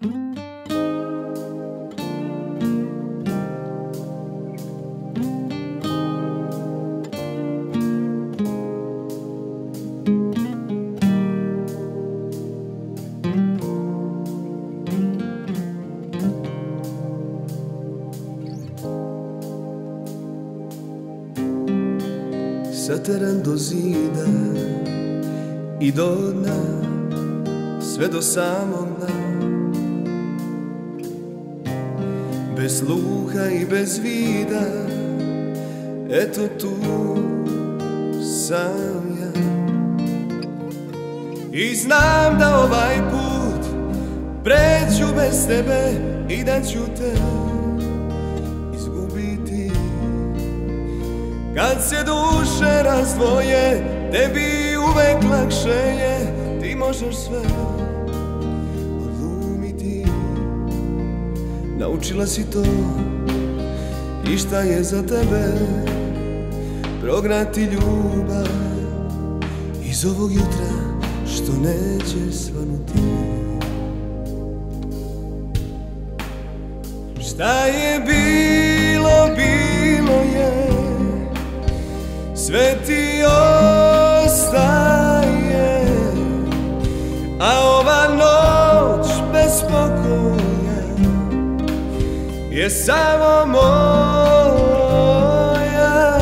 Zateran do zida i do dna, sve do samog dna. Bez sluha i bez vida, eto tu sam ja. I znam da ovaj put preću bez tebe i da ću te izgubiti. Kad se duše razdvoje, tebi uvek lakše je, ti možeš sve odlumiti. Naučila si to i šta je za tebe prognati ljubav iz ovog jutra što neće svanuti. Šta je bilo, bilo je, sve ti ostaje, a ova noć bez pokoja je samo moja.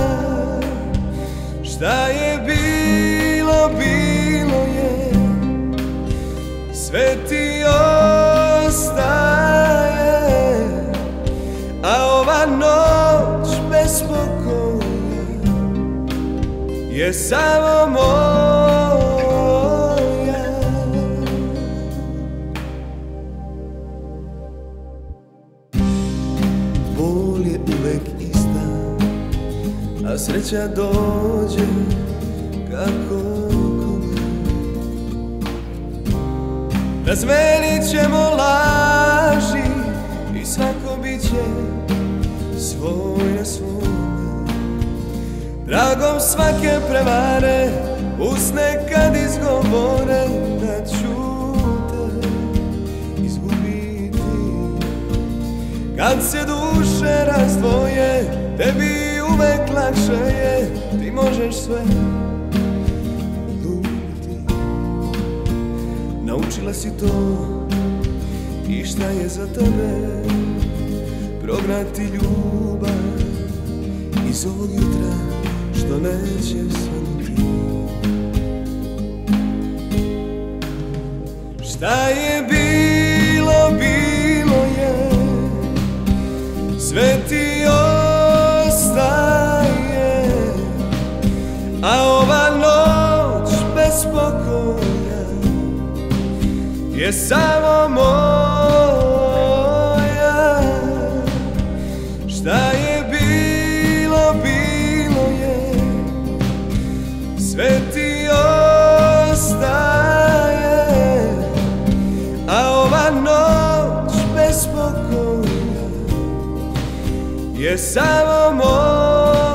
Šta je bilo, bilo je, sve ti ostaje, a ova noć bez pokoja je samo moja. Bol je uvek ista, a sreća dođe kako kome. Razmenit ćemo laži i svako bit će svoj na svome. Tragom svake prevare usne kad izgovore da ću te izgubiti. Kad se duše razdvoje, tebi uvek lakše je, ti možeš sve odlumiti. Naučila si to i šta je za tebe prognati ljubav iz ovog jutra što neće svanuti. Šta je bilo, bilo je, sve ti ostaje, a ova noć bez pokoja je samo moja. Šta je bilo, bilo je, sve ti ostaje, a ova noć bez pokoja je samo moja.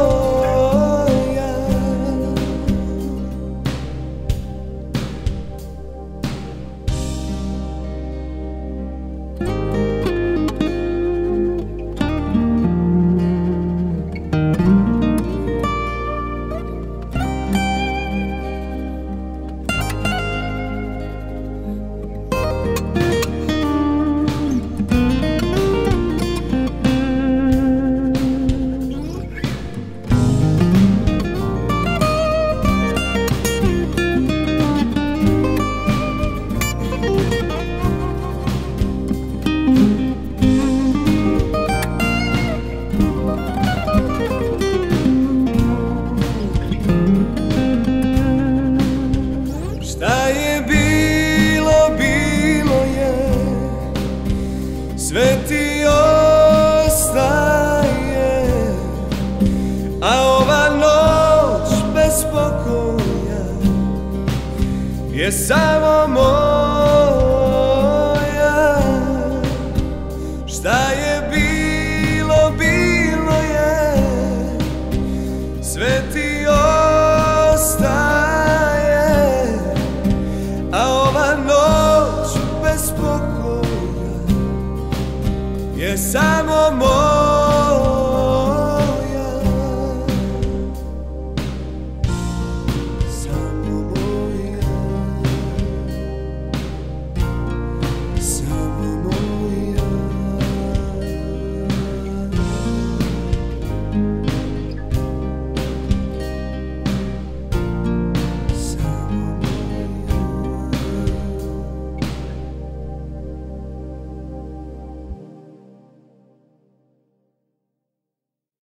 Sve ti ostaje, a ova noć bez pokoja je samo moja. Šta je bilo, bilo je, sve ti ostaje, a ova noć bez pokoja gdje sam